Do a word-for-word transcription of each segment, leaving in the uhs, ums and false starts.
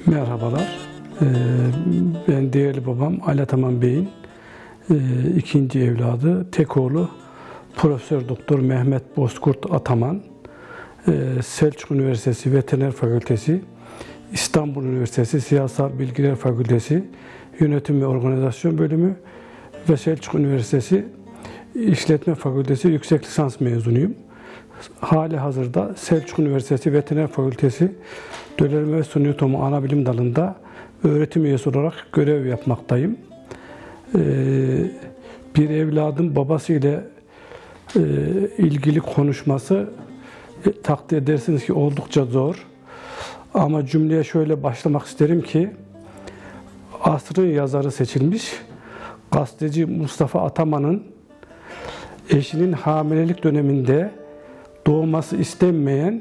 Merhabalar, ee, ben değerli babam Ali Ataman Bey'in e, ikinci evladı, tek oğlu Profesör Doktor Mehmet Bozkurt Ataman, e, Selçuk Üniversitesi Veteriner Fakültesi, İstanbul Üniversitesi Siyasal Bilgiler Fakültesi Yönetim ve Organizasyon Bölümü ve Selçuk Üniversitesi İşletme Fakültesi yüksek lisans mezunuyum. Hali hazırda Selçuk Üniversitesi Veteriner Fakültesi Döllenme ve Suni Yutumu Anabilim Dalı'nda öğretim üyesi olarak görev yapmaktayım. Ee, bir evladın babası ile e, ilgili konuşması e, takdir edersiniz ki oldukça zor. Ama cümleye şöyle başlamak isterim ki, asrın yazarı seçilmiş gazeteci Mustafa Ataman'ın eşinin hamilelik döneminde doğması istenmeyen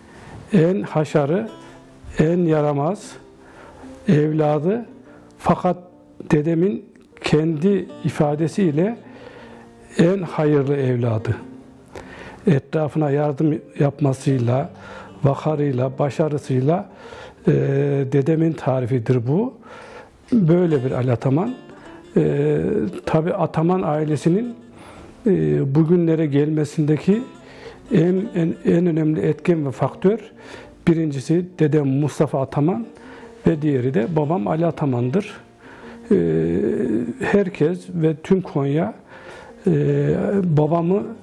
en haşarı, en yaramaz evladı, fakat dedemin kendi ifadesiyle en hayırlı evladı. Etrafına yardım yapmasıyla, vakarıyla, başarısıyla e, dedemin tarifidir bu. Böyle bir Ali Ataman. E, tabii Ataman ailesinin e, bugünlere gelmesindeki en, en, en önemli etken ve faktör, birincisi dedem Mustafa Ataman ve diğeri de babam Ali Ataman'dır. Ee, herkes ve tüm Konya e, babamı e,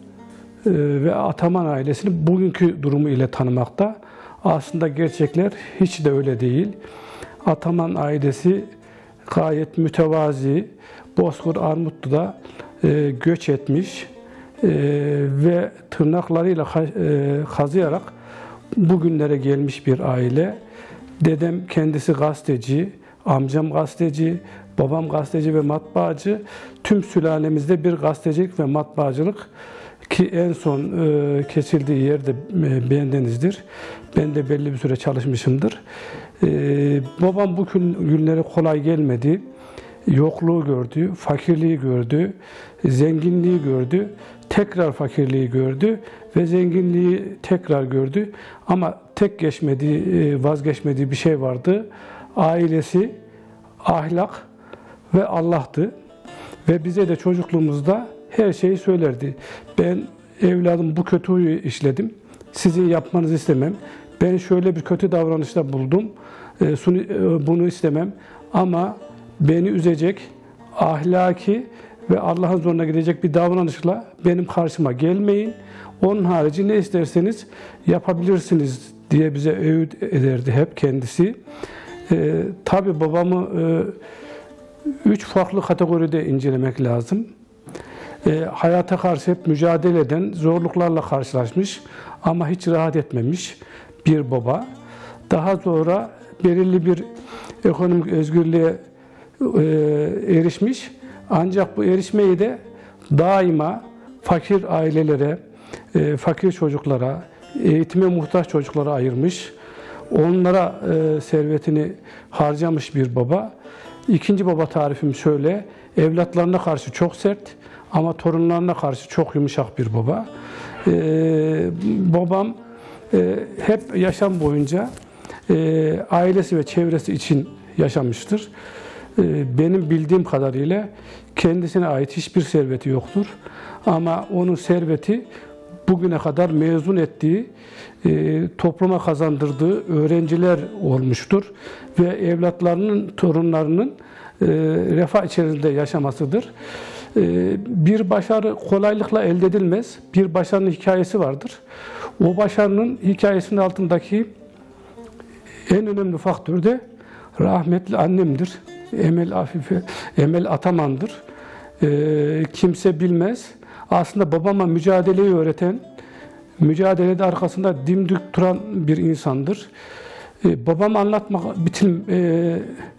ve Ataman ailesini bugünkü durumu ile tanımakta. Aslında gerçekler hiç de öyle değil. Ataman ailesi gayet mütevazi, Bozkurt Armutlu'da e, göç etmiş e, ve tırnaklarıyla e, kazıyarak bugünlere gelmiş bir aile. Dedem kendisi gazeteci, amcam gazeteci, babam gazeteci ve matbaacı. Tüm sülalemizde bir gazetecilik ve matbaacılık, ki en son e, kesildiği yerde e, bendenizdir. Ben de belli bir süre çalışmışımdır. E, babam bu günlere kolay gelmedi. Yokluğu gördü, fakirliği gördü, zenginliği gördü, tekrar fakirliği gördü ve zenginliği tekrar gördü. Ama tek geçmediği, vazgeçmediği bir şey vardı. Ailesi, ahlak ve Allah'tı. Ve bize de çocukluğumuzda her şeyi söylerdi. Ben evladım bu kötü huyu işledim, sizin yapmanızı istemem. Ben şöyle bir kötü davranışta buldum, bunu istemem. Ama beni üzecek, ahlaki ve Allah'ın zoruna gidecek bir davranışla benim karşıma gelmeyin. Onun harici ne isterseniz yapabilirsiniz diye bize öğüt ederdi hep kendisi. Ee, tabii babamı e, üç farklı kategoride incelemek lazım. E, hayata karşı hep mücadele eden, zorluklarla karşılaşmış ama hiç rahat etmemiş bir baba. Daha sonra belirli bir ekonomik özgürlüğe e, erişmiş. Ancak bu erişmeyi de daima fakir ailelere, e, fakir çocuklara, eğitime muhtaç çocuklara ayırmış. Onlara e, servetini harcamış bir baba. İkinci baba tarifim şöyle: evlatlarına karşı çok sert ama torunlarına karşı çok yumuşak bir baba. E, babam e, hep yaşam boyunca e, ailesi ve çevresi için yaşamıştır. E, benim bildiğim kadarıyla kendisine ait hiçbir serveti yoktur. Ama onun serveti bugüne kadar mezun ettiği, e, topluma kazandırdığı öğrenciler olmuştur. Ve evlatlarının, torunlarının e, refah içerisinde yaşamasıdır. E, bir başarı kolaylıkla elde edilmez. Bir başarının hikayesi vardır. O başarının hikayesinin altındaki en önemli faktör de rahmetli annemdir. Emel Afife, Emel Ataman'dır. E, kimse bilmez. Aslında babama mücadeleyi öğreten, mücadelede arkasında dimdik duran bir insandır. E, babam anlatmak bitim, e,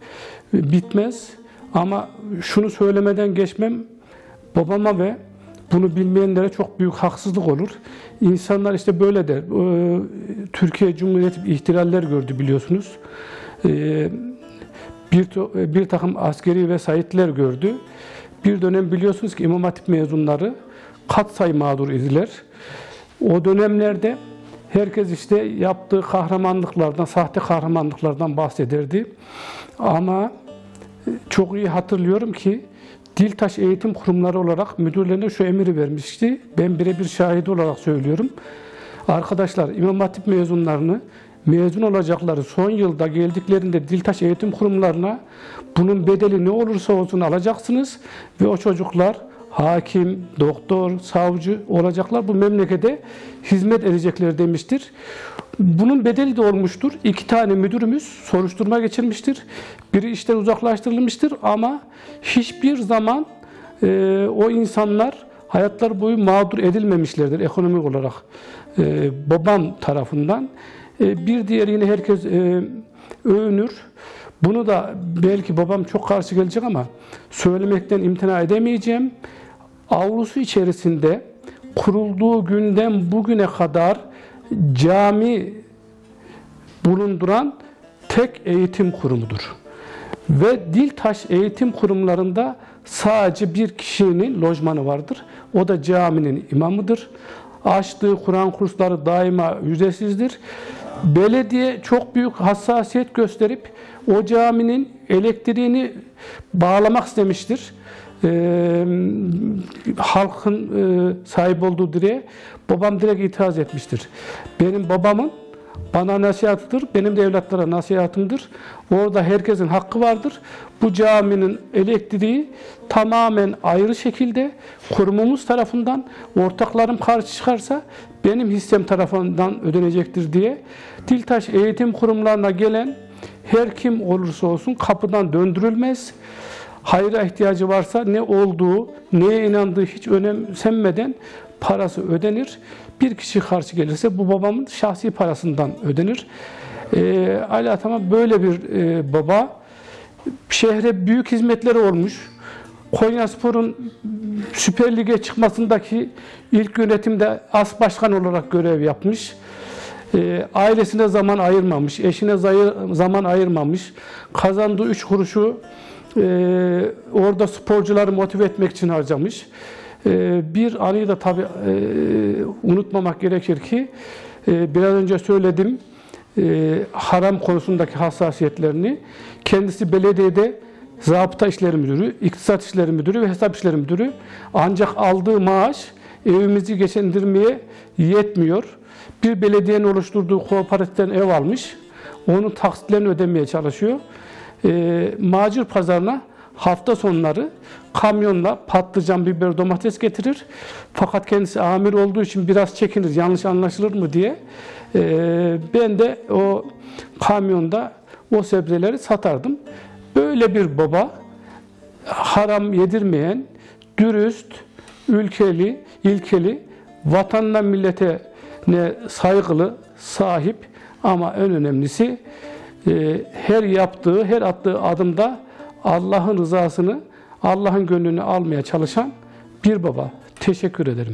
bitmez ama şunu söylemeden geçmem, babama ve bunu bilmeyenlere çok büyük haksızlık olur. İnsanlar işte böyle der. E, Türkiye Cumhuriyeti ihtilaller gördü biliyorsunuz. E, bir, bir takım askeri vesayetler gördü. Bir dönem biliyorsunuz ki İmam Hatip mezunları katsayı mağdur idiler. O dönemlerde Herkes işte yaptığı kahramanlıklardan, sahte kahramanlıklardan bahsederdi. Ama çok iyi hatırlıyorum ki Diltaş Eğitim Kurumları olarak müdürlerine şu emiri vermişti. Ben birebir şahit olarak söylüyorum. Arkadaşlar, İmam Hatip mezunlarını mezun olacakları son yılda geldiklerinde Diltaş Eğitim Kurumlarına bunun bedeli ne olursa olsun alacaksınız ve o çocuklar hakim, doktor, savcı olacaklar, bu memlekete hizmet edecekler demiştir. Bunun bedeli de olmuştur. İki tane müdürümüz soruşturma geçirmiştir. Biri işten uzaklaştırılmıştır ama hiçbir zaman e, o insanlar hayatları boyu mağdur edilmemişlerdir ekonomik olarak e, babam tarafından. E, bir diğeri yine herkes e, övünür. Bunu da belki babam çok karşı gelecek ama söylemekten imtina edemeyeceğim. Avlusu içerisinde kurulduğu günden bugüne kadar cami bulunduran tek eğitim kurumudur. Ve Diltaş Eğitim Kurumlarında sadece bir kişinin lojmanı vardır. O da caminin imamıdır. Açtığı Kur'an kursları daima ücretsizdir. Belediye çok büyük hassasiyet gösterip o caminin elektriğini bağlamak istemiştir. Ee, halkın e, sahip olduğu direğe babam direkt itiraz etmiştir. Benim babamın bana nasihatıdır, benim de evlatlara nasihatımdır. Orada herkesin hakkı vardır. Bu caminin elektriği tamamen ayrı şekilde kurumumuz tarafından, ortaklarım karşı çıkarsa benim hissem tarafından ödenecektir diye Diltaş Eğitim Kurumlarına gelen her kim olursa olsun kapıdan döndürülmez. Hayra ihtiyacı varsa ne olduğu, neye inandığı hiç önemsenmeden parası ödenir. Bir kişi karşı gelirse bu babamın şahsi parasından ödenir. Ee, Ali Ataman böyle bir e, baba. Şehre büyük hizmetleri olmuş. Konyaspor'un Süper Lig'e çıkmasındaki ilk yönetimde as başkan olarak görev yapmış. E, ailesine zaman ayırmamış, eşine zaman ayırmamış. Kazandığı üç kuruşu e, orada sporcuları motive etmek için harcamış. E, bir anıyı da tabii e, unutmamak gerekir ki e, biraz önce söyledim, e, haram konusundaki hassasiyetlerini. Kendisi belediyede Zabıta İşleri Müdürü, İktisat İşleri Müdürü ve Hesap İşleri Müdürü. Ancak aldığı maaş evimizi geçindirmeye yetmiyor. Bir belediyenin oluşturduğu kooperatiften ev almış. Onun taksitlerini ödemeye çalışıyor. E, macir pazarına hafta sonları kamyonla patlıcan, biber, domates getirir. Fakat kendisi amir olduğu için biraz çekinir, yanlış anlaşılır mı diye. E, ben de o kamyonda o sebzeleri satardım. Böyle bir baba, haram yedirmeyen, dürüst, ülkeli, ilkeli, vatanına, milletine saygılı, sahip ama en önemlisi e, her yaptığı, her attığı adımda Allah'ın rızasını, Allah'ın gönlünü almaya çalışan bir baba. Teşekkür ederim.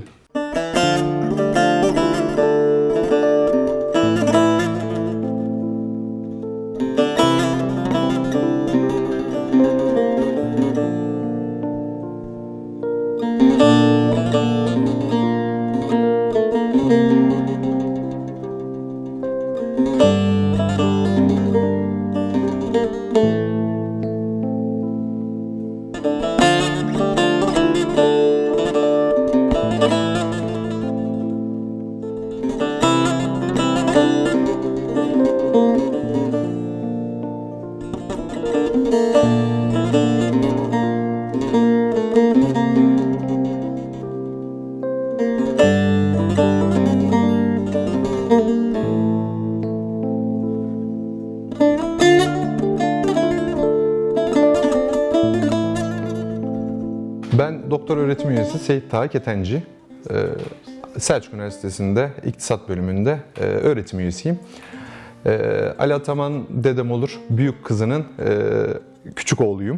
Ben doktor öğretim üyesi Seyit Taha Ketenci. Selçuk Üniversitesi'nde İktisat bölümünde öğretim üyesiyim. Ali Ataman dedem olur, büyük kızının küçük oğluyum.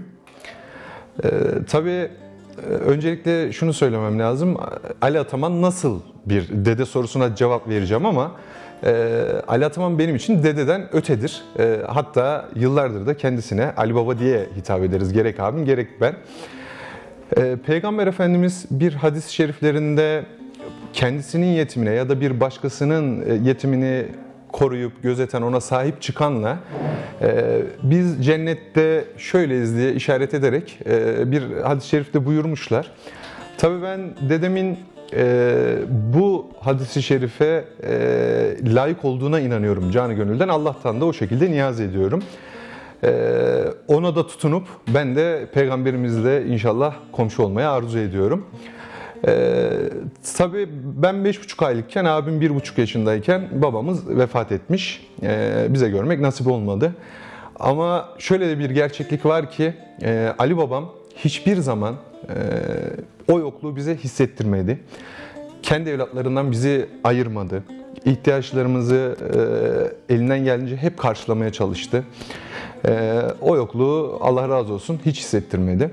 Tabii öncelikle şunu söylemem lazım. Ali Ataman nasıl bir dede sorusuna cevap vereceğim ama Ali Ataman benim için dededen ötedir. Hatta yıllardır da kendisine Ali Baba diye hitap ederiz. Gerek abim gerek ben. Peygamber Efendimiz bir hadis-i şeriflerinde kendisinin yetimine ya da bir başkasının yetimini koruyup gözeten, ona sahip çıkanla e, biz cennette şöyleyiz diye işaret ederek e, bir hadis-i şerifte buyurmuşlar. Tabii ben dedemin e, bu hadis-i şerife e, layık olduğuna inanıyorum canı gönülden. Allah'tan da o şekilde niyaz ediyorum. E, ona da tutunup ben de Peygamberimizle inşallah komşu olmaya arzu ediyorum. Ee, tabii ben beş buçuk aylıkken, abim bir buçuk yaşındayken babamız vefat etmiş. Ee, bize görmek nasip olmadı. Ama şöyle de bir gerçeklik var ki e, Ali babam hiçbir zaman e, o yokluğu bize hissettirmedi. Kendi evlatlarından bizi ayırmadı. İhtiyaçlarımızı e, elinden geldiğince hep karşılamaya çalıştı. E, o yokluğu Allah razı olsun hiç hissettirmedi.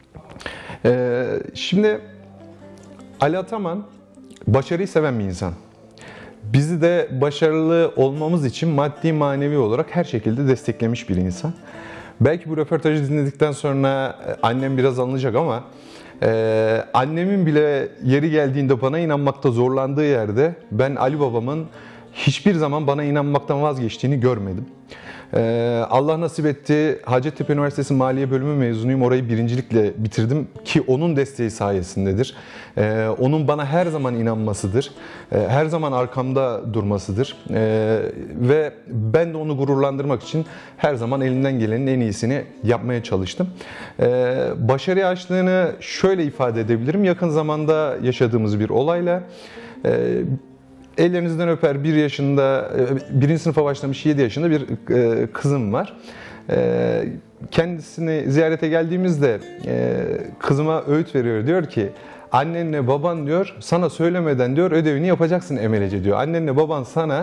E, şimdi Ali Ataman başarıyı seven bir insan. Bizi de başarılı olmamız için maddi manevi olarak her şekilde desteklemiş bir insan. Belki bu röportajı dinledikten sonra annem biraz alınacak ama e, annemin bile yeri geldiğinde bana inanmakta zorlandığı yerde ben Ali babamın hiçbir zaman bana inanmaktan vazgeçtiğini görmedim. Ee, Allah nasip etti. Hacettepe Üniversitesi Maliye Bölümü mezunuyum. Orayı birincilikle bitirdim ki onun desteği sayesindedir. Ee, onun bana her zaman inanmasıdır. Ee, her zaman arkamda durmasıdır. Ee, ve ben de onu gururlandırmak için her zaman elimden gelenin en iyisini yapmaya çalıştım. Ee, başarı açlığını şöyle ifade edebilirim. Yakın zamanda yaşadığımız bir olayla e, ellerinizden öper, bir yaşında, birinci sınıfa başlamış yedi yaşında bir kızım var. Kendisini ziyarete geldiğimizde kızıma öğüt veriyor. Diyor ki, annenle baban diyor, sana söylemeden diyor ödevini yapacaksın Emelece diyor. Annenle baban sana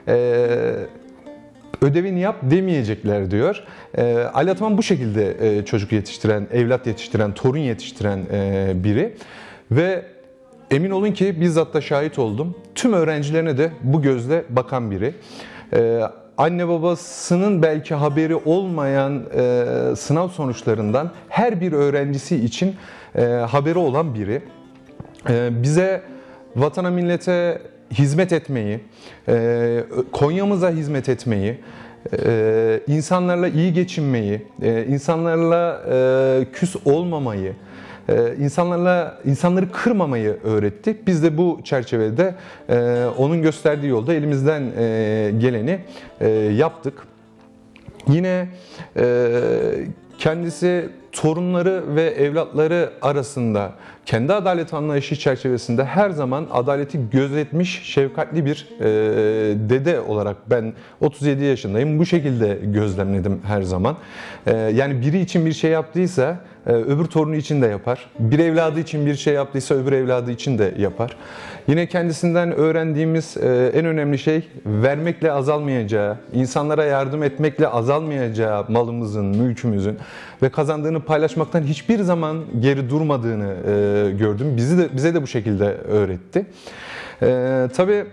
ödevini yap demeyecekler diyor. Ali Ataman bu şekilde çocuk yetiştiren, evlat yetiştiren, torun yetiştiren biri. Ve emin olun ki bizzat da şahit oldum. Tüm öğrencilerine de bu gözle bakan biri. Ee, anne babasının belki haberi olmayan e, sınav sonuçlarından her bir öğrencisi için e, haberi olan biri. E, bize, vatana millete hizmet etmeyi, e, Konya'mıza hizmet etmeyi, e, insanlarla iyi geçinmeyi, e, insanlarla e, küs olmamayı, Ee, insanlarla insanları kırmamayı öğretti. Biz de bu çerçevede e, onun gösterdiği yolda elimizden e, geleni e, yaptık. Yine e, kendisi torunları ve evlatları arasında kendi adalet anlayışı çerçevesinde her zaman adaleti gözetmiş şefkatli bir e, dede olarak ben otuz yedi yaşındayım. Bu şekilde gözlemledim her zaman. E, yani biri için bir şey yaptıysa e, öbür torunu için de yapar. Bir evladı için bir şey yaptıysa öbür evladı için de yapar. Yine kendisinden öğrendiğimiz e, en önemli şey vermekle azalmayacağı, insanlara yardım etmekle azalmayacağı malımızın, mülkümüzün ve kazandığını paylaşmaktan hiçbir zaman geri durmadığını e, gördüm. Bizi de bize de bu şekilde öğretti. E, tabii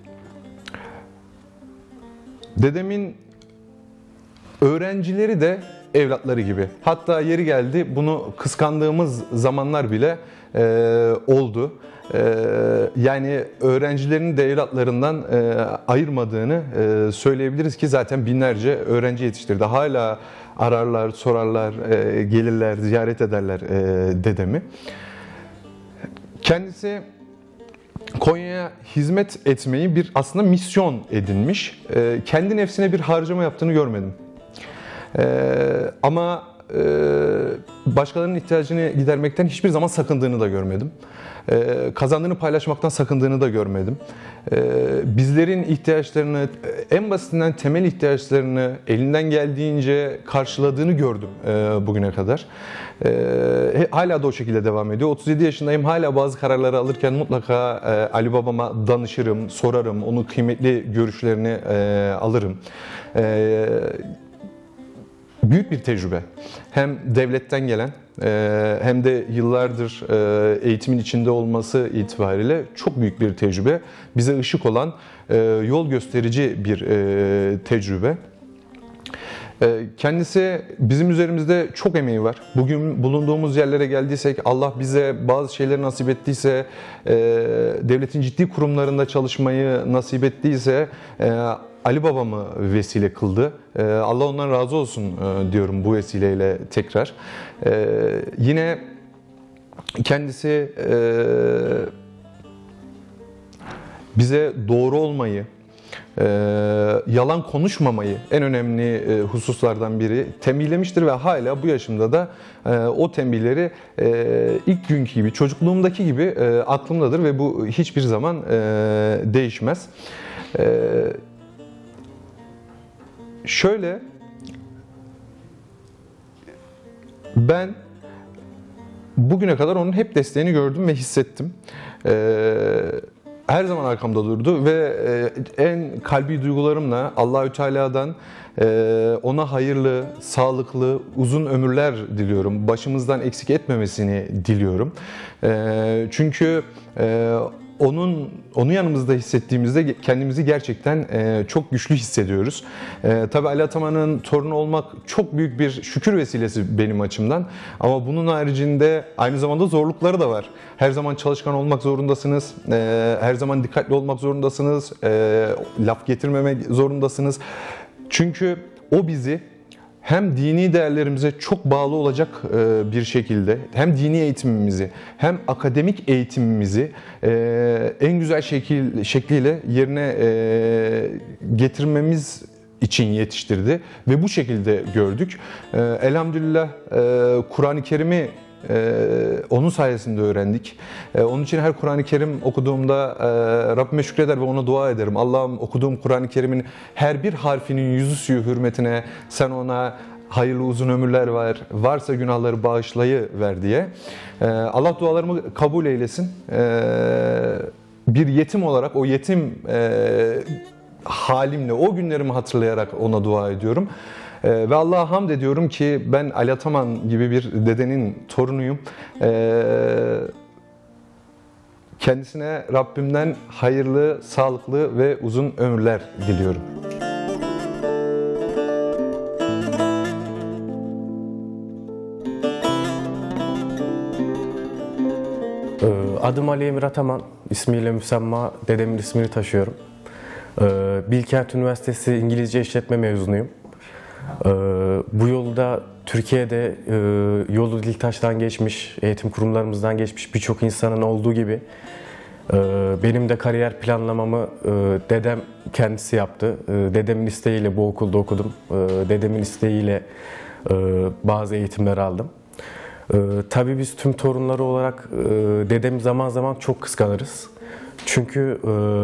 dedemin öğrencileri de evlatları gibi. Hatta yeri geldi bunu kıskandığımız zamanlar bile e, oldu. E, yani öğrencilerin de evlatlarından e, ayırmadığını e, söyleyebiliriz ki zaten binlerce öğrenci yetiştirdi. Hala ararlar, sorarlar, e, gelirler, ziyaret ederler e, dedemi. Kendisi Konya'ya hizmet etmeyi bir aslında misyon edinmiş. E, kendi nefsine bir harcama yaptığını görmedim. E, ama e, başkalarının ihtiyacını gidermekten hiçbir zaman sakındığını da görmedim. E, kazandığını paylaşmaktan sakındığını da görmedim. E, bizlerin ihtiyaçlarını, en basitinden temel ihtiyaçlarını elinden geldiğince karşıladığını gördüm e, bugüne kadar. E, hala da o şekilde devam ediyor. otuz yedi yaşındayım. Hala bazı kararları alırken mutlaka e, Ali babama danışırım, sorarım. Onun kıymetli görüşlerini e, alırım. E, Büyük bir tecrübe. Hem devletten gelen hem de yıllardır eğitimin içinde olması itibariyle çok büyük bir tecrübe. Bize ışık olan, yol gösterici bir tecrübe. Kendisi bizim üzerimizde çok emeği var. Bugün bulunduğumuz yerlere geldiysek, Allah bize bazı şeyleri nasip ettiyse, devletin ciddi kurumlarında çalışmayı nasip ettiyse Ali babamı vesile kıldı. Allah ondan razı olsun diyorum bu vesileyle tekrar. Yine kendisi bize doğru olmayı, Ee, yalan konuşmamayı en önemli e, hususlardan biri tembihlemiştir ve hala bu yaşımda da e, o tembihleri e, ilk günkü gibi, çocukluğumdaki gibi e, aklımdadır ve bu hiçbir zaman e, değişmez. E, şöyle, ben bugüne kadar onun hep desteğini gördüm ve hissettim. E, Her zaman arkamda durdu ve en kalbi duygularımla Allahü Teala'dan ona hayırlı, sağlıklı, uzun ömürler diliyorum. Başımızdan eksik etmemesini diliyorum. Çünkü onun onu yanımızda hissettiğimizde kendimizi gerçekten çok güçlü hissediyoruz. Tabii Ali Ataman'ın torunu olmak çok büyük bir şükür vesilesi benim açımdan. Ama bunun haricinde aynı zamanda zorlukları da var. Her zaman çalışkan olmak zorundasınız. Her zaman dikkatli olmak zorundasınız. Laf getirmemek zorundasınız. Çünkü o bizi hem dini değerlerimize çok bağlı olacak bir şekilde, hem dini eğitimimizi, hem akademik eğitimimizi en güzel şekil, şekliyle yerine getirmemiz için yetiştirdi ve bu şekilde gördük. Elhamdülillah Kur'an-ı Kerim'i onun sayesinde öğrendik. Onun için her Kur'an-ı Kerim okuduğumda Rabbime şükreder ve ona dua ederim. Allah'ım, okuduğum Kur'an-ı Kerim'in her bir harfinin yüzü suyu hürmetine sen ona hayırlı uzun ömürler ver, varsa günahları bağışlayıver diye. Allah dualarımı kabul eylesin. Bir yetim olarak o yetim halimle, o günlerimi hatırlayarak ona dua ediyorum. Ee, ve Allah'a hamd ediyorum ki ben Ali Ataman gibi bir dedenin torunuyum. Ee, kendisine Rabbimden hayırlı, sağlıklı ve uzun ömürler diliyorum. Adım Ali Emir Ataman, ismiyle müsemma dedemin ismini taşıyorum. Bilkent Üniversitesi İngilizce İşletme mezunuyum. Bu yolda Türkiye'de yolu dil taştan geçmiş, eğitim kurumlarımızdan geçmiş birçok insanın olduğu gibi benim de kariyer planlamamı dedem kendisi yaptı. Dedemin isteğiyle bu okulda okudum. Dedemin isteğiyle bazı eğitimler aldım. Tabii biz tüm torunları olarak dedemi zaman zaman çok kıskanırız. Çünkü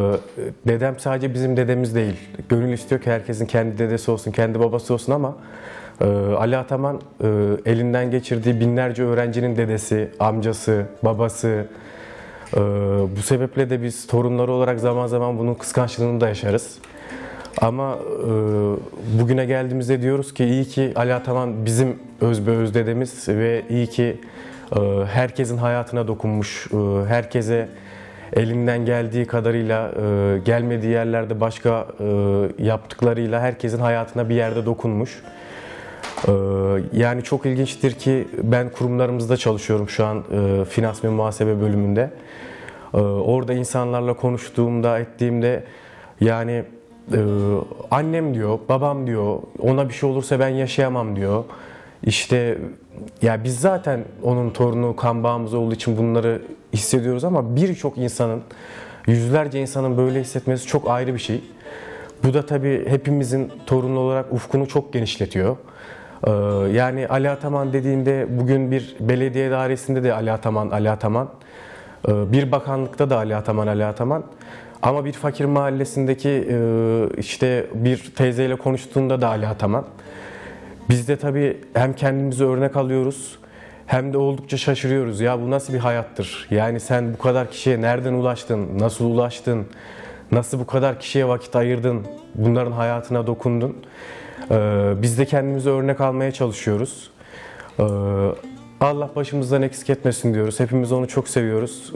e, dedem sadece bizim dedemiz değil. Gönül istiyor ki herkesin kendi dedesi olsun, kendi babası olsun ama e, Ali Ataman e, elinden geçirdiği binlerce öğrencinin dedesi, amcası, babası. E, bu sebeple de biz torunları olarak zaman zaman bunun kıskançlığını da yaşarız. Ama e, bugüne geldiğimizde diyoruz ki iyi ki Ali Ataman bizim özbeöz dedemiz ve iyi ki e, herkesin hayatına dokunmuş, e, herkese elinden geldiği kadarıyla, e, gelmediği yerlerde başka e, yaptıklarıyla herkesin hayatına bir yerde dokunmuş. E, yani çok ilginçtir ki ben kurumlarımızda çalışıyorum şu an e, finans ve muhasebe bölümünde. E, orada insanlarla konuştuğumda, ettiğimde yani e, annem diyor, babam diyor, ona bir şey olursa ben yaşayamam diyor. İşte ya biz zaten onun torunu, kan bağımız olduğu için bunları hissediyoruz ama birçok insanın, yüzlerce insanın böyle hissetmesi çok ayrı bir şey. Bu da tabii hepimizin torunu olarak ufkunu çok genişletiyor. Ee, yani Ali Ataman dediğinde bugün bir belediye dairesinde de Ali Ataman, Ali Ataman. Ee, bir bakanlıkta da Ali Ataman, Ali Ataman. Ama bir fakir mahallesindeki e, işte bir teyzeyle konuştuğunda da Ali Ataman. Biz de tabii hem kendimizi örnek alıyoruz hem de oldukça şaşırıyoruz. Ya bu nasıl bir hayattır? Yani sen bu kadar kişiye nereden ulaştın? Nasıl ulaştın? Nasıl bu kadar kişiye vakit ayırdın? Bunların hayatına dokundun. Ee, biz de kendimize örnek almaya çalışıyoruz. Ee, Allah başımızdan eksik etmesin diyoruz. Hepimiz onu çok seviyoruz.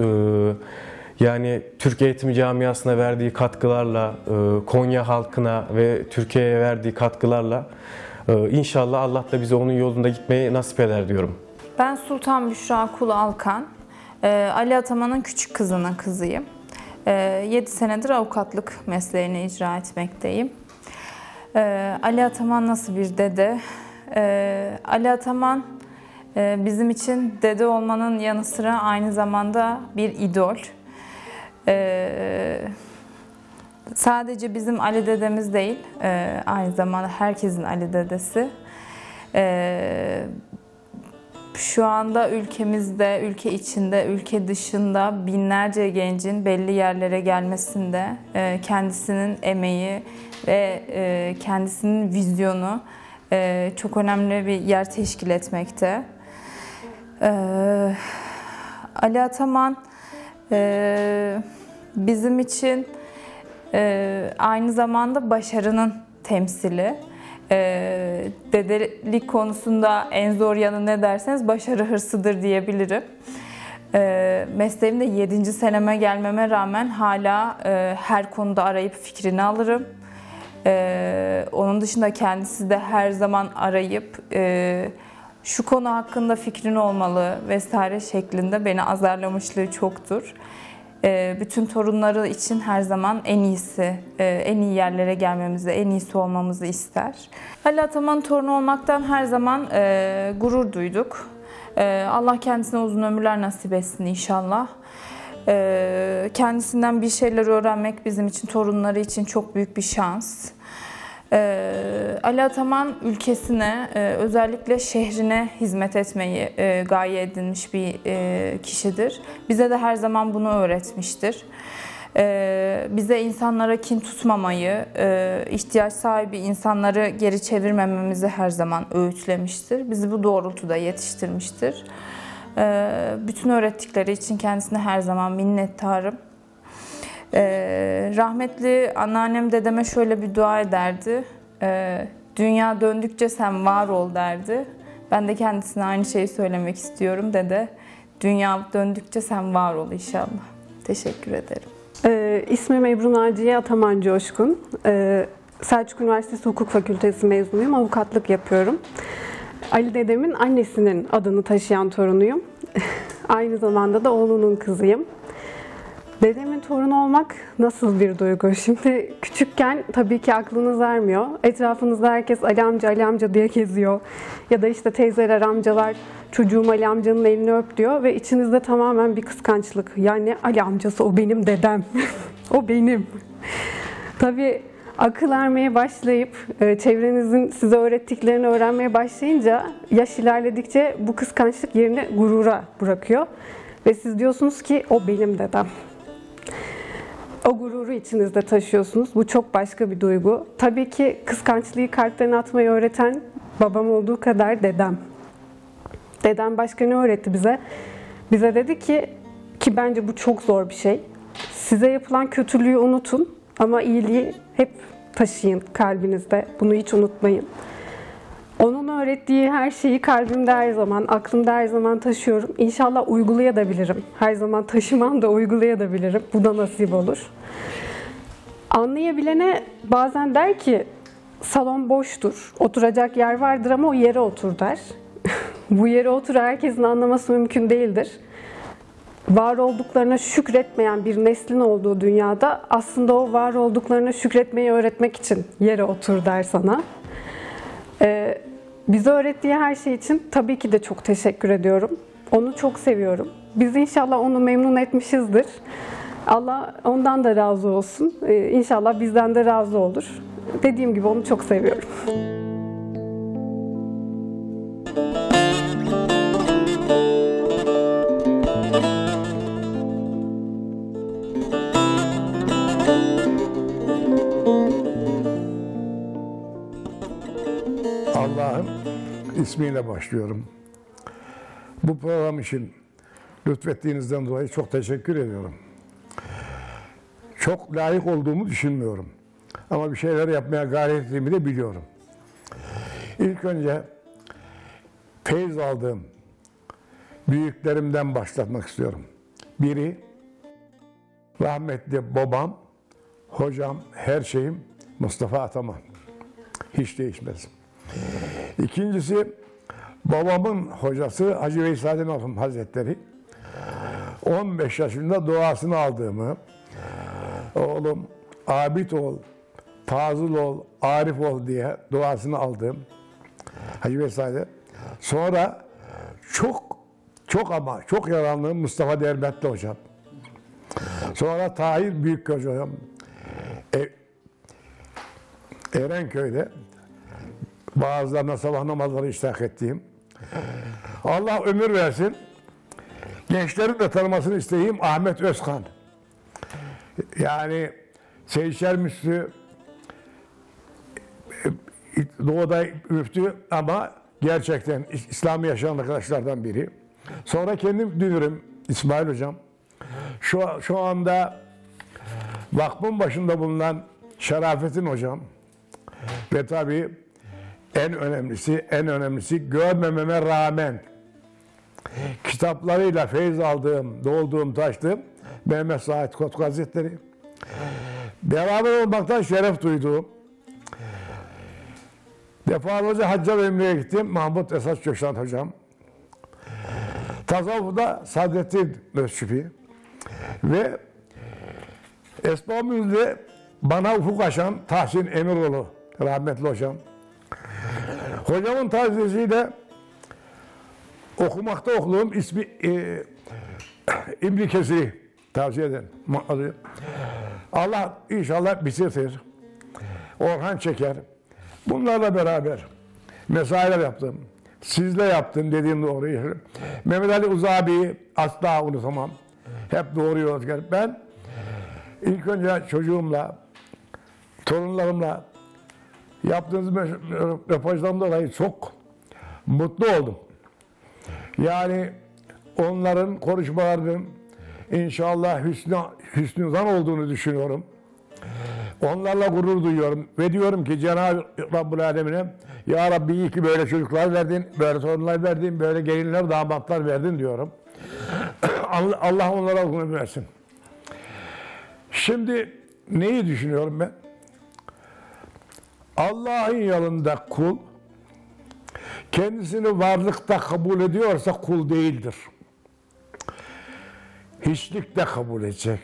Ee, yani Türk eğitimi camiasına verdiği katkılarla, Konya halkına ve Türkiye'ye verdiği katkılarla Ee, İnşallah Allah da bize onun yolunda gitmeyi nasip eder diyorum. Ben Sultan Büşra Kulu Alkan, Ee, Ali Ataman'ın küçük kızının kızıyım. Ee, yedi senedir avukatlık mesleğini icra etmekteyim. Ee, Ali Ataman nasıl bir dede? Ee, Ali Ataman e, bizim için dede olmanın yanı sıra aynı zamanda bir idol. Ee, sadece bizim Ali dedemiz değil, e, aynı zamanda herkesin Ali dedesi. Ee, Şu anda ülkemizde, ülke içinde, ülke dışında binlerce gencin belli yerlere gelmesinde e, kendisinin emeği ve e, kendisinin vizyonu e, çok önemli bir yer teşkil etmekte. E, Ali Ataman e, bizim için e, aynı zamanda başarının temsili. Ee, dedelik konusunda en zor yanı ne derseniz başarı hırsıdır diyebilirim. Ee, mesleğimde yedinci seneme gelmeme rağmen hala e, her konuda arayıp fikrini alırım. Ee, onun dışında kendisi de her zaman arayıp e, şu konu hakkında fikrin olmalı vesaire şeklinde beni azarlamışlığı çoktur. Bütün torunları için her zaman en iyisi, en iyi yerlere gelmemizi, en iyisi olmamızı ister. Ali Ataman'ın torunu olmaktan her zaman gurur duyduk. Allah kendisine uzun ömürler nasip etsin inşallah. Kendisinden bir şeyler öğrenmek bizim için, torunları için çok büyük bir şans. Ali Ataman ülkesine, özellikle şehrine hizmet etmeyi gaye edinmiş bir kişidir. Bize de her zaman bunu öğretmiştir. Bize insanlara kin tutmamayı, ihtiyaç sahibi insanları geri çevirmememizi her zaman öğütlemiştir. Bizi bu doğrultuda yetiştirmiştir. Bütün öğrettikleri için kendisine her zaman minnettarım. Ee, rahmetli anneannem dedeme şöyle bir dua ederdi. Ee, Dünya döndükçe sen var ol derdi. Ben de kendisine aynı şeyi söylemek istiyorum dede. Dünya döndükçe sen var ol inşallah. Teşekkür ederim. Ee, ismim Ebru Naciye Ataman Coşkun. Ee, Selçuk Üniversitesi Hukuk Fakültesi mezunuyum. Avukatlık yapıyorum. Ali dedemin annesinin adını taşıyan torunuyum. Aynı zamanda da oğlunun kızıyım. Dedemin torunu olmak nasıl bir duygu? Şimdi küçükken tabii ki aklınız ermiyor. Etrafınızda herkes Ali amca, Ali amca diye geziyor. Ya da işte teyzeler, amcalar çocuğum Ali amcanın elini öp diyor ve içinizde tamamen bir kıskançlık. Yani Ali amcası o benim dedem. O benim. Tabii akıl ermeye başlayıp çevrenizin size öğrettiklerini öğrenmeye başlayınca yaş ilerledikçe bu kıskançlık yerini gurura bırakıyor. Ve siz diyorsunuz ki o benim dedem. O gururu içinizde taşıyorsunuz. Bu çok başka bir duygu. Tabii ki kıskançlığı kalpten atmayı öğreten babam olduğu kadar dedem. Dedem başka ne öğretti bize? Bize dedi ki, ki bence bu çok zor bir şey. Size yapılan kötülüğü unutun ama iyiliği hep taşıyın kalbinizde. Bunu hiç unutmayın. Onun öğrettiği her şeyi kalbimde her zaman, aklımda her zaman taşıyorum. İnşallah uygulayabilirim. Her zaman taşımam da uygulayabilirim. Bu da nasip olur. Anlayabilene bazen der ki, salon boştur, oturacak yer vardır ama o yere otur der. Bu yere otur herkesin anlaması mümkün değildir. Var olduklarına şükretmeyen bir neslin olduğu dünyada aslında o var olduklarına şükretmeyi öğretmek için yere otur der sana. Ee, bize öğrettiği her şey için tabii ki de çok teşekkür ediyorum. Onu çok seviyorum. Biz inşallah onu memnun etmişizdir. Allah ondan da razı olsun. Ee, inşallah bizden de razı olur. Dediğim gibi onu çok seviyorum. Allah'ın ismiyle başlıyorum. Bu program için lütfettiğinizden dolayı çok teşekkür ediyorum. Çok layık olduğumu düşünmüyorum. Ama bir şeyler yapmaya gayret ettiğimi de biliyorum. İlk önce feyiz aldığım büyüklerimden başlatmak istiyorum. Biri rahmetli babam, hocam, her şeyim Mustafa Ataman. Hiç değişmez. İkincisi, babamın hocası Hacı Veysel Merhum Hazretleri. on beş yaşında duasını aldığımı, oğlum abid ol, fazıl ol, arif ol diye duasını aldığım Hacı Veysel. Sonra çok çok ama çok yararlandığım Mustafa Dermetli hocam. Sonra Tahir Büyük hocam. E, Erenköy'de bazılarına sabah namazları iştirak ettiğim. Allah ömür versin. Gençlerin de tanımasını isteyeyim Ahmet Özkan. Yani Seyşer Müslü Doğu'da müftü ama gerçekten İslami yaşayan arkadaşlardan biri. Sonra kendim dünürüm İsmail Hocam. Şu, şu anda vakfın başında bulunan Şerafettin Hocam. Ve tabii en önemlisi, en önemlisi görmememe rağmen kitaplarıyla feyiz aldığım, dolduğum, taştığım Mehmet Said Kotku Hazretleri. Beraber olmaktan şeref duyduğum, defalarca hacca ve ömreye gittim Mahmut Esas Köşant Hocam. Tasavvufda Sadrettin Özçüpi ve Esbabü'nde bana ufuk açan Tahsin Emiroğlu rahmetli hocam. Hocamın tavsiyesiyle okumakta okuduğum ismi e, İbn Kesir'i tavsiye ederim. Allah inşallah bitirtir. Orhan Çeker. Bunlarla beraber mesailer yaptım. Sizle yaptım dediğim doğru. Mehmet Ali Uzabi'yi asla unutamam. Hep doğru yol çıkar. Ben ilk önce çocuğumla, torunlarımla yaptığınız röportajdan dolayı çok mutlu oldum. Yani onların konuşmalarının inşallah hüsnü, hüsnü zan olduğunu düşünüyorum. Onlarla gurur duyuyorum ve diyorum ki Cenab-ı Rabbul Alemine Ya Rabbi iyi ki böyle çocuklar verdin, böyle torunlar verdin, böyle gelinler, damatlar verdin diyorum. Allah onlara uzun versin. Şimdi neyi düşünüyorum ben? Allah'ın yanında kul kendisini varlıkta kabul ediyorsa kul değildir. Hiçlikte kabul edecek.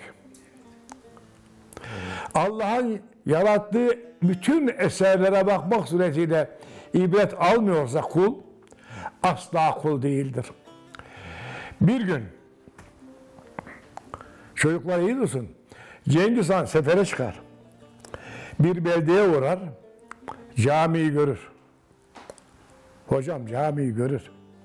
Allah'ın yarattığı bütün eserlere bakmak suretiyle ibret almıyorsa kul asla kul değildir. Bir gün çocuklar iyi dursun. Cengiz Han sefere çıkar. Bir beldeye uğrar. Camiyi görür. Hocam camiyi görür.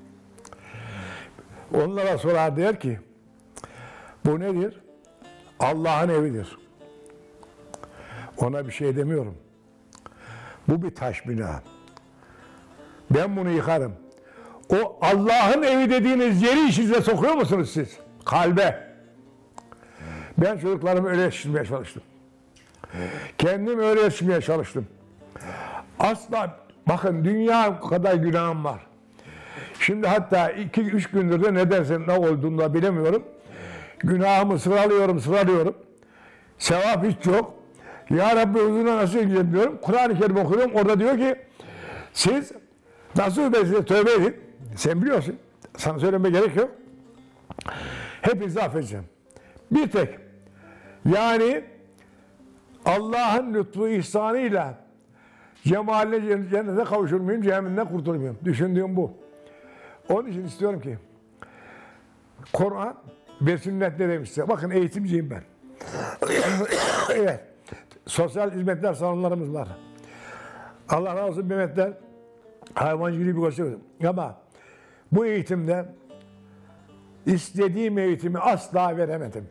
Onlara sorar der ki bu nedir? Allah'ın evidir. Ona bir şey demiyorum. Bu bir taş bina. Ben bunu yıkarım. O Allah'ın evi dediğiniz yeri işinize sokuyor musunuz siz? Kalbe. Ben çocuklarımı öyle yetiştirmeye çalıştım. Kendim öyle yetiştirmeye çalıştım. Asla, bakın dünya kadar günahım var. Şimdi hatta iki üç gündür de ne dersen ne olduğunu da bilemiyorum. Günahımı sıralıyorum, sıralıyorum. Sevap hiç yok. Ya Rabbi huzuruna nasıl gideceğim diyorum. Kur'an-ı Kerim okuyorum. Orada diyor ki siz nasıl size tövbe edin. Sen biliyorsun. Sana söyleme gerek yok. Hepinizi affedeceğim. Bir tek yani Allah'ın lütfu ihsanıyla cemaline cennete kavuşur muyum, cehennemden kurtulur muyum? Düşündüğüm bu. Onun için istiyorum ki Kur'an ve sünnetle demişse. Bakın eğitimciyim ben. Evet. Sosyal hizmetler salonlarımız var. Allah razı olsun Mehmetler hayvancılığı bir gösteriyor. Ama bu eğitimde istediğim eğitimi asla veremedim.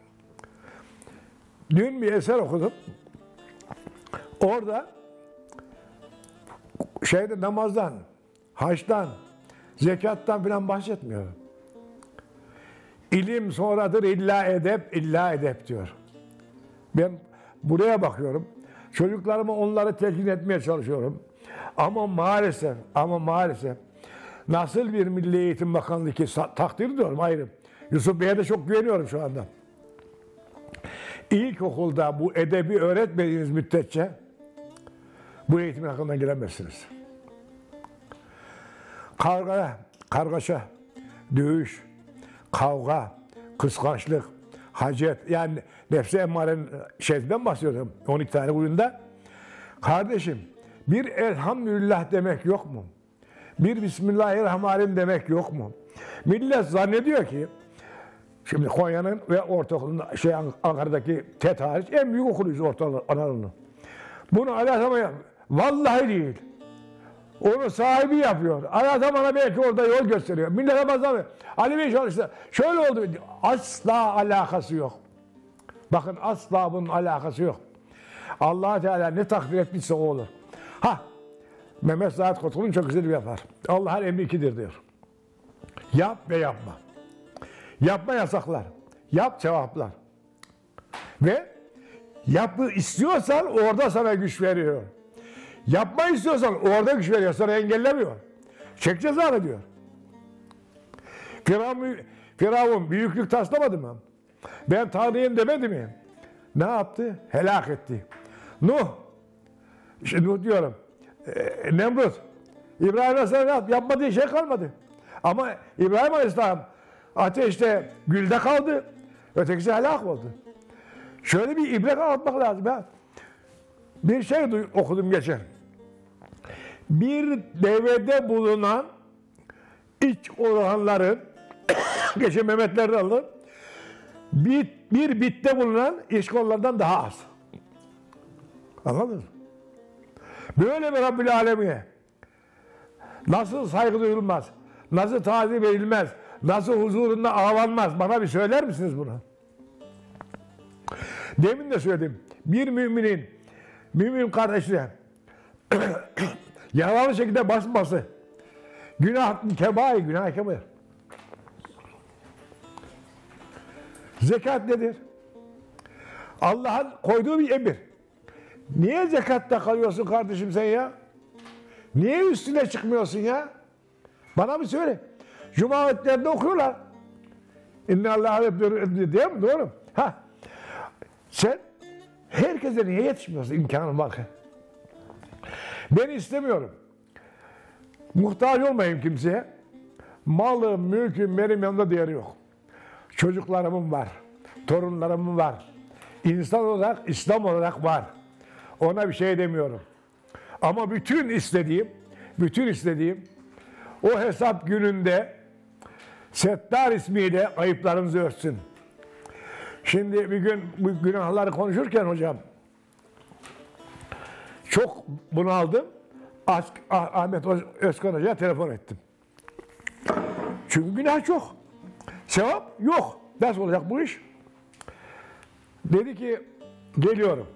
Dün bir eser okudum. Orada şeyde namazdan, haçtan, zekattan falan bahsetmiyor. İlim sonradır illa edep, illa edep diyor. Ben buraya bakıyorum. Çocuklarımı onları telkin etmeye çalışıyorum. Ama maalesef, ama maalesef nasıl bir Milli Eğitim Bakanlığı ki takdir ediyorum ayrı. Yusuf Bey'e de çok güveniyorum şu anda. İlkokulda bu edebi öğretmediğiniz müddetçe bu eğitimin hakkından giremezsiniz. karga, kargaşa, dövüş, kavga, kıskançlık, hacet, yani nefsi emmarenin şeyinden bahsediyorum on iki tane huyunda. Kardeşim, bir elhamdülillah demek yok mu? Bir Bismillahirrahmanirrahim demek yok mu? Millet zannediyor ki, şimdi Konya'nın ve ortaokulunda, şey Ankara'daki T E T hariç en büyük okuluyuz ortaokul Anadolu'nun. Bunu alatamaya, vallahi değil. Onu sahibi yapıyor. Alatamana belki orada yol gösteriyor. Millete bazı Ali Bey çalıştı. Şöyle oldu. Asla alakası yok. Bakın asla bunun alakası yok. Allah Teala ne takdir etmişse o olur. Ha, Mehmet Saat Kotkul'un çok güzel bir yapar. Allah'ın emri ikidir diyor. Yap ve yapma. Yapma yasaklar. Yap cevaplar. Ve yapı istiyorsan orada sana güç veriyor. Yapma istiyorsan orada güç veriyor. Sana engellemiyor. Çek cezanı diyor. Firavun, Firavun büyüklük taslamadı mı? Ben Tanrıyım demedi mi? Ne yaptı? Helak etti. Nuh, işte Nuh diyorum, e, Nemrut, İbrahim Aleyhisselam yapmadığı şey kalmadı. Ama İbrahim Aleyhisselam ateşte, gülde kaldı, ötekisi helak oldu. Şöyle bir ibret anlatmak lazım. Ya. Bir şey okudum geçen. Bir devede bulunan iç organların, geçen Mehmetlerden aldım, bir, bir bitte bulunan iç kollardan daha az. Anladınız mı? Böyle bir Rabbül Alemine nasıl saygı duyulmaz, nasıl tazim verilmez, nasıl huzurunda ağlanmaz, bana bir söyler misiniz bunu? Demin de söyledim, bir müminin, mümin kardeşine yaralı şekilde basması, günah kebair, günah kebair. Zekat nedir? Allah'ın koyduğu bir emir. Niye zekatta kalıyorsun kardeşim sen ya? Niye üstüne çıkmıyorsun ya? Bana bir söyle. Cuma ayetlerinde okuyorlar. İnne Allah'a değil mi? Doğru. Ha. Sen herkese niye yetişmiyorsun? İmkanın bak. Ben istemiyorum. Muhtaç olmayayım kimseye. Malım, mülküm benim yanımda değeri yok. Çocuklarımın var. Torunlarımın var. İnsan olarak, İslam olarak var. Ona bir şey demiyorum. Ama bütün istediğim, bütün istediğim o hesap gününde Settar ismiyle ayıplarımızı örtsün. Şimdi bir gün bu günahları konuşurken hocam çok bunaldım. Ahmet Özkan Hoca'ya telefon ettim. Çünkü günah çok. Sevap yok. Nasıl olacak bu iş? Dedi ki geliyorum.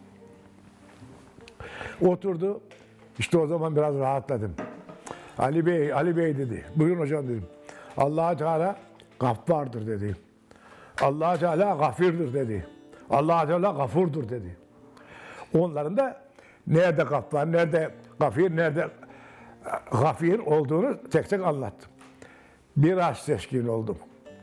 Oturdu. İşte o zaman biraz rahatladım. Ali Bey, Ali Bey dedi. Buyurun hocam dedim. Allah Teala gaffardır dedi. Allah Teala gafirdir dedi. Allah Teala gafurdur dedi. Onların da nerede gaffar, nerede gafir, nerede gafir olduğunu tek tek anlattım. Biraz teşkil oldum.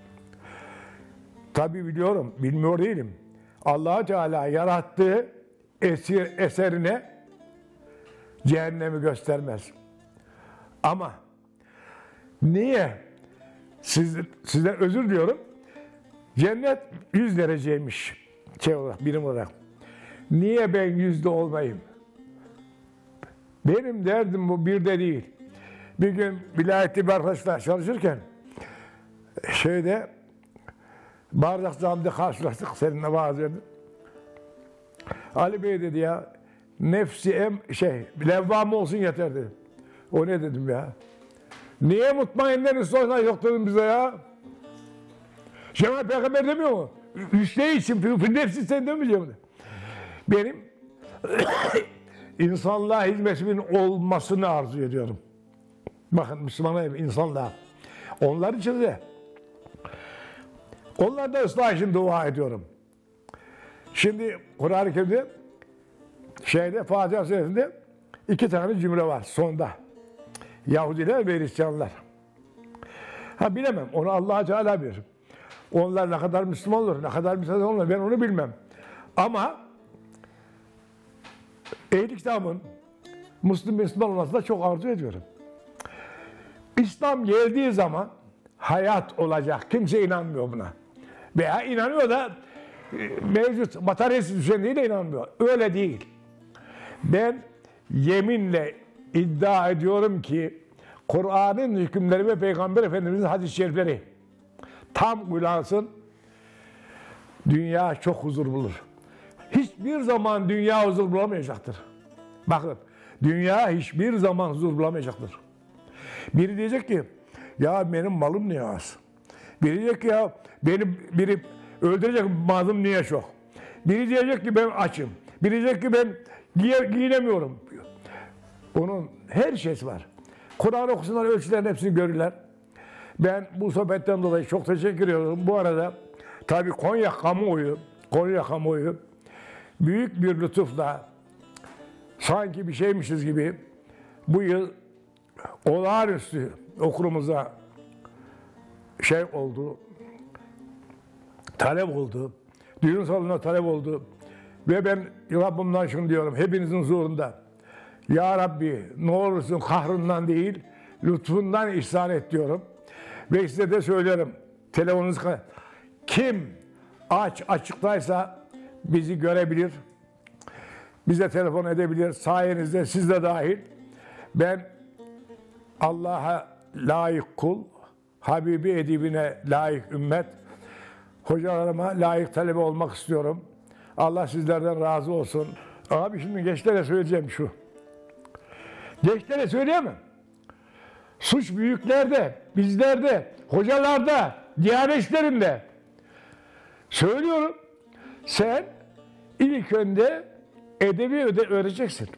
Tabi biliyorum, bilmiyor değilim. Allah Teala yarattığı esir, eserine cehennemi göstermez. Ama niye? Siz, size özür diliyorum. Cennet yüz dereceymiş şey olarak, birim olarak. Niye ben yüzde olmayayım? Benim derdim bu birde değil. Bir gün vilayetli bir arkadaşla çalışırken şeyde Bardak Camii'de karşılaştık seninle vaaz edin. Ali Bey dedi ya nefsi em şey levvamı olsun yeter dedi. O ne dedim ya? Niye mutmainlerin soyuna yok dedim bize ya? Cemal Peygamber demiyor mu? Üçte için nefsi sen demeyeceğim mi? Benim insanlığa hizmetimin olmasını arzu ediyorum. Bakın Müslümanlar insanlığa. Onlar için de onlar da ıslah için dua ediyorum. Şimdi Kur'an-ı Kerim'de şeyde Fatiha Suresinde iki tane cümle var sonda. Yahudiler ve Hristiyanlar. Ha bilemem. Onu Allah Teala bilir. Onlar ne kadar Müslüman olur, ne kadar Müslüman olur ben onu bilmem. Ama Ehl-i Kitab'ın Müslüman Müslüman olmasını da çok arzu ediyorum. İslam geldiği zaman hayat olacak. Kimse inanmıyor buna. Veya inanıyor da e, mevcut materyalist düzenliğe de inanmıyor. Öyle değil. Ben yeminle iddia ediyorum ki Kur'an'ın hükümleri ve Peygamber Efendimiz'in hadis-i şerifleri tam uygulansın, dünya çok huzur bulur. Hiçbir zaman dünya huzur bulamayacaktır. Bakın, dünya hiçbir zaman huzur bulamayacaktır. Biri diyecek ki, ya benim malım niye az? Biri diyecek ki, ya benim biri öldürecek malım niye çok? Biri diyecek ki ben açım. Biri diyecek ki ben giye, giyinemiyorum. Onun her şeysi var. Kur'an okusunlar, ölçülerin hepsini görürler. Ben bu sohbetten dolayı çok teşekkür ediyorum. Bu arada tabii Konya kamuoyu, Konya kamuoyu büyük bir lütufla sanki bir şeymişiz gibi bu yıl olağanüstü okulumuza şey oldu, talep oldu, düğün salonuna talep oldu ve ben Rabbimden şunu diyorum, hepinizin huzurunda, ya Rabbi ne olursun kahrından değil, lütfundan ihsan et diyorum. Ve size de söylerim, telefonunuz kim aç açıktaysa bizi görebilir, bize telefon edebilir, sayenizde siz de dahil. Ben Allah'a layık kul, Habibi edibine layık ümmet, hocalarıma layık talebe olmak istiyorum. Allah sizlerden razı olsun. Abi şimdi gençlere söyleyeceğim şu. Gençlere söyleyemem. Suç büyüklerde, bizlerde, hocalarda, diyanet işlerinde. Söylüyorum. Sen ilk önde edebi öde öğreteceksin.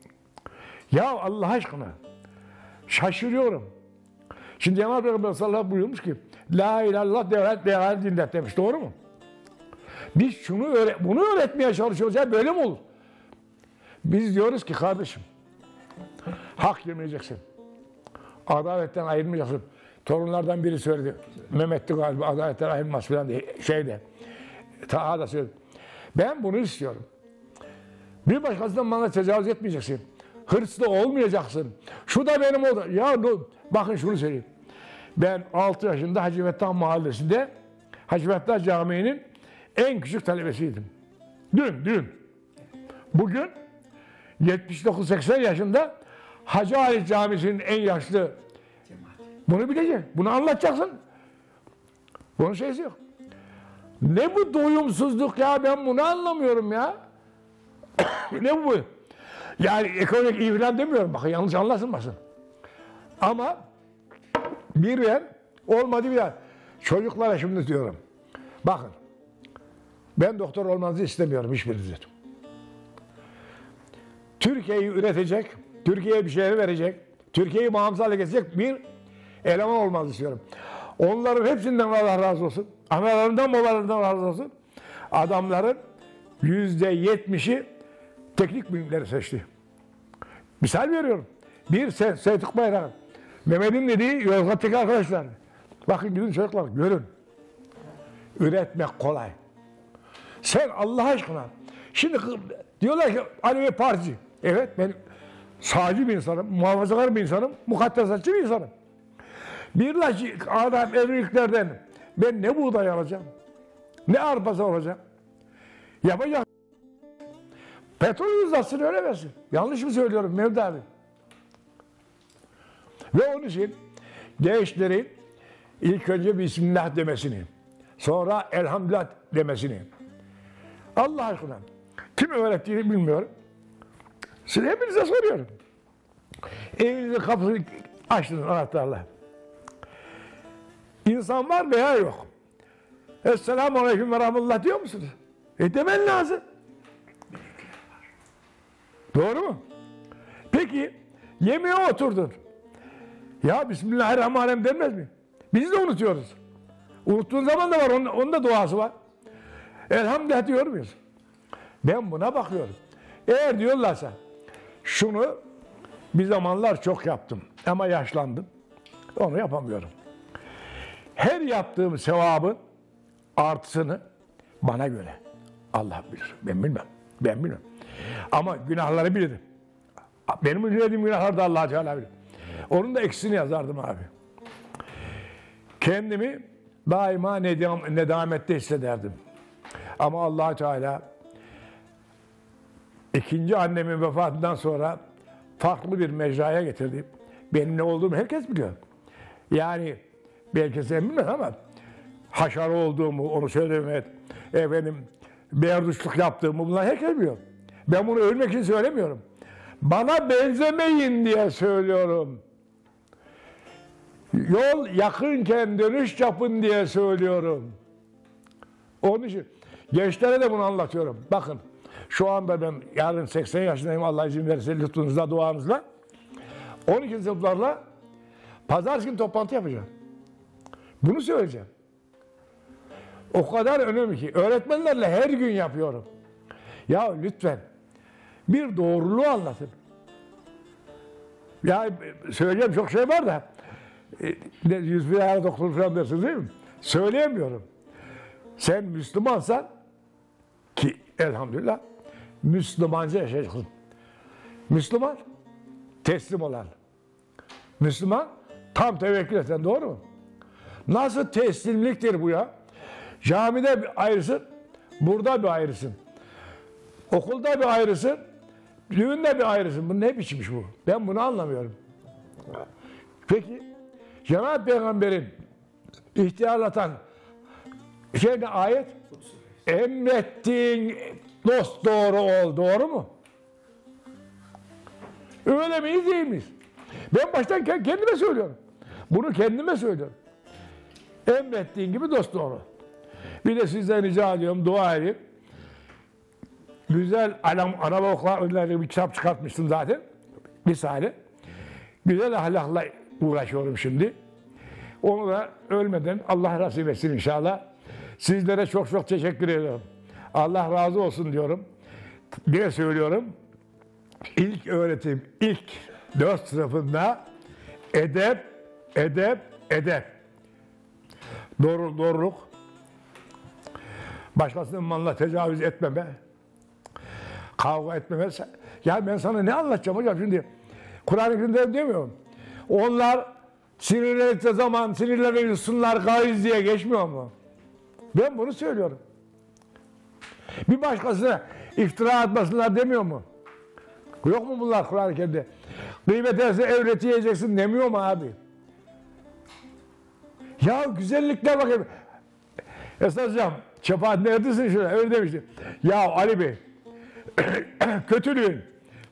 Ya Allah aşkına şaşırıyorum. Şimdi Cenab-ı Peygamber sallallahu aleyhi ve sellem buyurmuş ki La ilahe illallah devlet devlet dinlet demiş. Doğru mu? Biz şunu öğret, bunu öğretmeye çalışıyoruz. Ya böyle mi olur? Biz diyoruz ki kardeşim hak yemeyeceksin. Adaletten ayrılmayacaksın. Torunlardan biri söyledi. Mehmet'ti galiba adaletten ayrılmaz falan diye şeyde. Taha da söyledi. Ben bunu istiyorum. Bir başkasından bana tecavüz etmeyeceksin. Hırslı olmayacaksın. Şu da benim oldu. Ya bakın şunu söyleyeyim. Ben altı yaşında Hacı Fettah Mahallesi'nde Hacı Fettah Camii'nin en küçük talebesiydim. Dün, dün. Bugün yetmiş dokuz seksen yaşında Hacı Ali Camisi'nin en yaşlı. Bunu bileceksin. Bunu anlatacaksın. Bunun şeysi yok. Ne bu doyumsuzluk ya? Ben bunu anlamıyorum ya. Ne bu? Yani ekonomik iyi falan demiyorum. Bakın yanlış anlaşılmasın. Ama bir yer olmadı bir yer. Çocuklara şimdi diyorum. Bakın. Ben doktor olmanızı istemiyorum hiçbiriniz. Türkiye'yi üretecek, Türkiye'ye bir şeyler verecek, Türkiye'yi bağımsız hale getirecek bir eleman olmanızı istiyorum. Onların hepsinden Allah razı olsun. Analarından babalarından razı olsun. Adamların yüzde yetmişi teknik bilimleri seçti. Misal veriyorum. Bir Se Seyitlik Bayrakı. Mehmet'in dediği Yozgat'taki arkadaşlar. Bakın gidin çocuklar görün. Üretmek kolay. Sen Allah aşkına. Şimdi diyorlar ki Alevi Partici. Evet ben sağcı bir insanım, muhafazakar bir insanım, mukaddesatçı bir insanım. Birleşik Arap Emirliklerden ben ne buğday alacağım? Ne arpası alacağım? Yapacak. Petrol uzatsın öyle versin. Yanlış mı söylüyorum Mevdi abi? Ve onun için gençlerin ilk önce Bismillah demesini, sonra Elhamdülillah demesini. Allah aşkına kim öğrettiğini bilmiyorum. Size hepinize soruyorum. Evinizin kapısını açtınız anahtarla. İnsan var veya yok. Esselamu Aleyküm ve Rahmetullah diyor musunuz? E demen lazım. Doğru mu? Peki yemeğe oturdun. Ya Bismillahirrahmanirrahim denmez mi? Biz de unutuyoruz. Unuttuğun zaman da var, onun, onun da duası var. Elhamdülillah diyor muyuz? Ben buna bakıyorum. Eğer diyorlarsa şunu bir zamanlar çok yaptım ama yaşlandım. Onu yapamıyorum. Her yaptığım sevabın artısını bana göre Allah bilir. Ben bilmem. Ben bilmem. Ama günahları bilirim. Benim bilmediğim günahları da Allah Teala bilir. Onun da eksisini yazardım abi. Kendimi daima nedam, nedamette hissederdim. Ama Allah Teala ikinci annemin vefatından sonra farklı bir mecraya getirdi. Benim ne olduğumu herkes biliyor. Yani belki sen bilmez ama haşarı olduğumu, onu söylemek, efendim beyarduşluk yaptığımı bunlar herkes biliyor. Ben bunu ölmek için söylemiyorum. Bana benzemeyin diye söylüyorum. Yol yakınken dönüş yapın diye söylüyorum. Onun için gençlere de bunu anlatıyorum. Bakın şu anda ben yarın seksen yaşındayım, Allah izin verirse lütfunuzla, duanızla. on iki sınıflarla pazartesi günü toplantı yapacağım. Bunu söyleyeceğim. O kadar önemli ki öğretmenlerle her gün yapıyorum. Ya lütfen bir doğruluğu anlatın. Ya söyleyeceğim çok şey var da yüz bir ayar doktor falan dersiniz değil mi? Söyleyemiyorum. Sen Müslümansan ki elhamdülillah Müslümanca yaşayacaksın. Müslüman teslim olan. Müslüman tam tevekkül eden, doğru mu? Nasıl teslimliktir bu ya? Camide bir ayrısın, burada bir ayrısın. Okulda bir ayrısın, düğünde bir ayrısın. Bu ne biçimmiş bu? Ben bunu anlamıyorum. Peki, Cenab-ı Peygamber'in ihtiyarlatan şey ne ayet? Emrettiğin dost doğru ol. Doğru mu? Öyle miyiz değil miyiz? Ben baştan kendime söylüyorum. Bunu kendime söylüyorum. Emrettiğin gibi dost doğru. Bir de sizden rica ediyorum, dua edin. Güzel analoglarla bir kitap çıkartmıştım zaten. Misali. Güzel ahlakla uğraşıyorum şimdi. Onu da ölmeden Allah nasip etsin inşallah. Sizlere çok çok teşekkür ediyorum. Allah razı olsun diyorum. Bir söylüyorum. İlk öğretim, ilk dört sınıfında edep, edep, edep. Doğru, doğruluk. Başkasının malına tecavüz etmeme. Kavga etmeme. Ya ben sana ne anlatacağım hocam şimdi? Kur'an-ı Kerim'de demiyorum. Onlar sinirlenirse zaman sinirlerini yutsunlar gayz diye geçmiyor mu? Ben bunu söylüyorum. Bir başkasına iftira atmasınlar demiyor mu? Yok mu bunlar Kur'an-ı Kerim'de? Gıybet ederse evleti yiyeceksin demiyor mu abi? Ya güzellikler bakayım. Esas hocam, şefaat neredesin şöyle? Öyle demişti. Ya Ali Bey, kötülüğün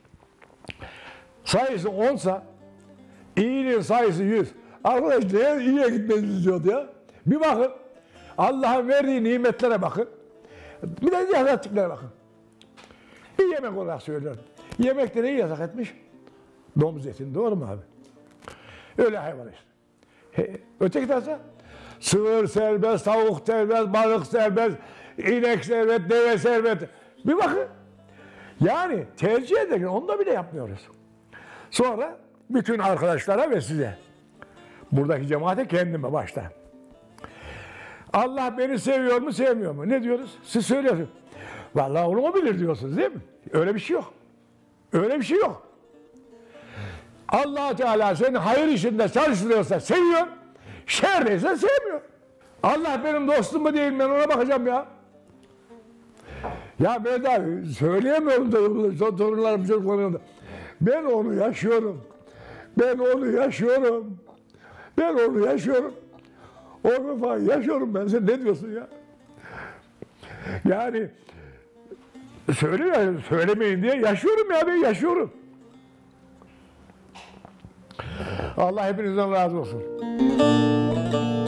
sayısı onsa, iyiliğin sayısı yüz. Arkadaş neye iyiye gitmenizi diyordu ya. Bir bakın, Allah'ın verdiği nimetlere bakın. Bir de yasaklıklara bakın. Bir yemek olarak söylüyorum. Yemekte neyi yasak etmiş? Domuz etini, doğru mu abi? Öyle hayvan işte. He, öteki tarafta sığır serbest, tavuk serbest, balık serbest, inek serbest, deve serbest. Bir bakın. Yani tercih ederken onu da bile yapmıyoruz. Sonra bütün arkadaşlara ve size, buradaki cemaate, kendime başta. Allah beni seviyor mu, sevmiyor mu? Ne diyoruz? Siz söylüyorsunuz. Vallahi onu mu bilir diyorsunuz değil mi? Öyle bir şey yok. Öyle bir şey yok. Allah Teala seni hayır işinde çalıştırıyorsa seviyor, şerdeyse sevmiyor. Allah benim dostum mu değil mi? Ben ona bakacağım ya. Ya ben de söyleyemiyorum da torunlarım, çocuklarım. Ben onu yaşıyorum. Ben onu yaşıyorum. Ben onu yaşıyorum. Onu falan yaşıyorum ben. Sen ne diyorsun ya? Yani söyle, söylemeyin diye yaşıyorum ya, ben yaşıyorum. Allah hepinizden razı olsun.